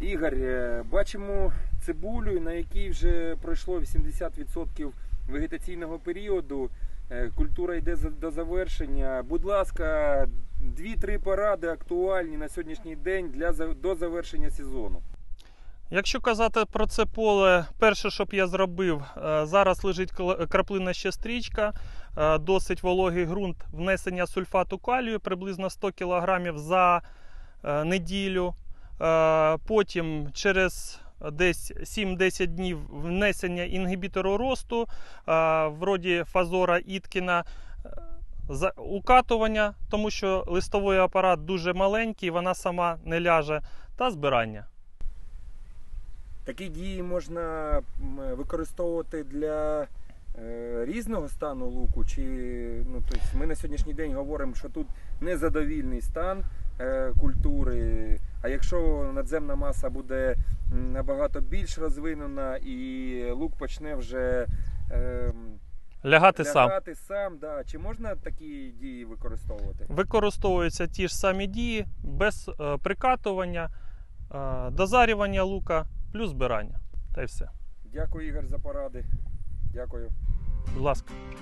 Ігор, бачимо цибулю, на якій вже пройшло 80% вегетаційного періоду. Культура йде до завершення. Будь ласка, 2-3 поради актуальні на сьогоднішній день до завершення сезону. Якщо казати про це поле, перше, що б я зробив, зараз лежить краплинна ще стрічка, досить вологий ґрунт, внесення сульфату калію, приблизно 100 кг за неділю. Потім через десь 7-10 днів внесення інгібітору росту, вроді Фазора, Іткіна, укатування, тому що листовий апарат дуже маленький, вона сама не ляже, та збирання. Такі дії можна використовувати для різного стану луку? Чи, тобто ми на сьогоднішній день говоримо, що тут незадовільний стан культури, а якщо надземна маса буде набагато більш розвинена і лук почне вже лягати сам, да. Чи можна такі дії використовувати? Використовуються ті ж самі дії, без прикатування, дозарювання лука, плюс збирання. Та й все. Дякую, Ігор, за поради. Дякую. Будь ласка.